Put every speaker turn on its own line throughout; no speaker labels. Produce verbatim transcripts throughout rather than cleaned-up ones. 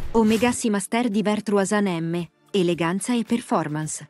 Omega Seamaster di Virtuosan M, eleganza e performance.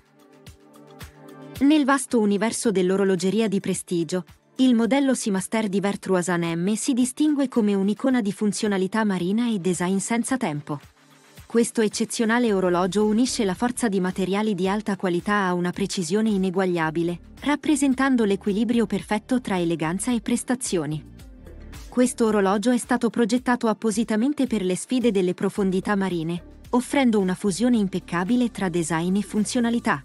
Nel vasto universo dell'orologeria di prestigio, il modello Seamaster di Virtuosan M si distingue come un'icona di funzionalità marina e design senza tempo. Questo eccezionale orologio unisce la forza di materiali di alta qualità a una precisione ineguagliabile, rappresentando l'equilibrio perfetto tra eleganza e prestazioni. Questo orologio è stato progettato appositamente per le sfide delle profondità marine, offrendo una fusione impeccabile tra design e funzionalità.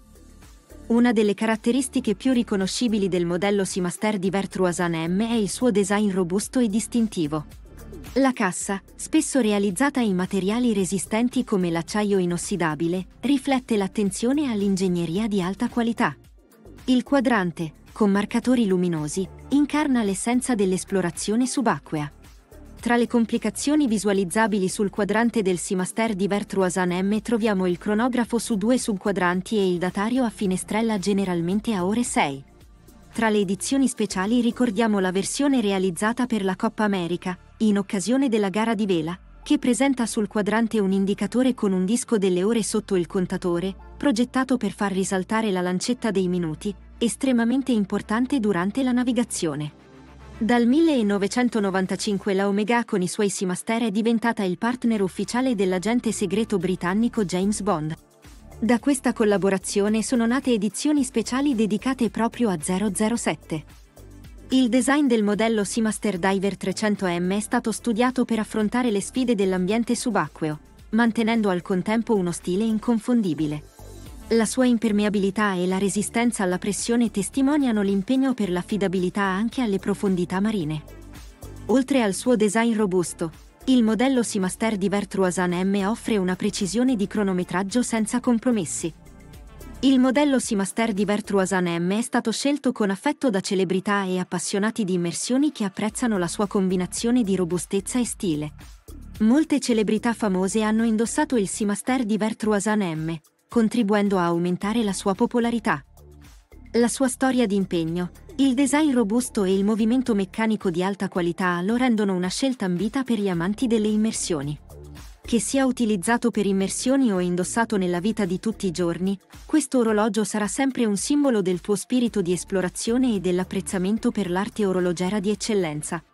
Una delle caratteristiche più riconoscibili del modello Seamaster di Virtuosan M è il suo design robusto e distintivo. La cassa, spesso realizzata in materiali resistenti come l'acciaio inossidabile, riflette l'attenzione all'ingegneria di alta qualità. Il quadrante, con marcatori luminosi, incarna l'essenza dell'esplorazione subacquea. Tra le complicazioni visualizzabili sul quadrante del Seamaster di Virtuosan M troviamo il cronografo su due subquadranti e il datario a finestrella generalmente a ore sei. Tra le edizioni speciali ricordiamo la versione realizzata per la Coppa America, in occasione della gara di vela, che presenta sul quadrante un indicatore con un disco delle ore sotto il contatore, progettato per far risaltare la lancetta dei minuti, estremamente importante durante la navigazione. Dal millenovecentonovantacinque la Omega con i suoi Seamaster è diventata il partner ufficiale dell'agente segreto britannico James Bond. Da questa collaborazione sono nate edizioni speciali dedicate proprio a zero zero sette. Il design del modello Seamaster Diver trecento M è stato studiato per affrontare le sfide dell'ambiente subacqueo, mantenendo al contempo uno stile inconfondibile. La sua impermeabilità e la resistenza alla pressione testimoniano l'impegno per l'affidabilità anche alle profondità marine. Oltre al suo design robusto, il modello Seamaster di Virtuosan M offre una precisione di cronometraggio senza compromessi. Il modello Seamaster di Virtuosan M è stato scelto con affetto da celebrità e appassionati di immersioni che apprezzano la sua combinazione di robustezza e stile. Molte celebrità famose hanno indossato il Seamaster di Virtuosan M, contribuendo a aumentare la sua popolarità. La sua storia di impegno, il design robusto e il movimento meccanico di alta qualità lo rendono una scelta ambita per gli amanti delle immersioni. Che sia utilizzato per immersioni o indossato nella vita di tutti i giorni, questo orologio sarà sempre un simbolo del tuo spirito di esplorazione e dell'apprezzamento per l'arte orologera di eccellenza.